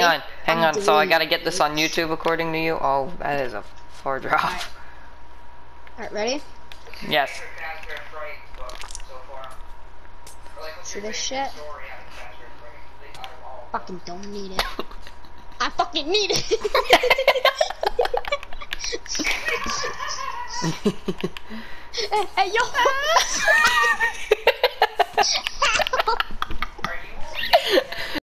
Hang on. So I gotta get this on YouTube according to you? Oh, that is a far drop. Alright, ready? Yes. See this shit? Fucking don't need it. I fucking need it! Hey, yo!